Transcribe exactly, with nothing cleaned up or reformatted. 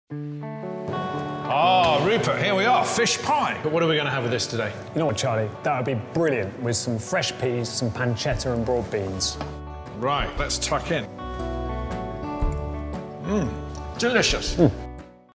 Ah, Rupert, here we are, fish pie. But what are we going to have with this today? You know what, Charlie? That would be brilliant with some fresh peas, some pancetta and broad beans. Right, let's tuck in. Mmm, delicious. Mm.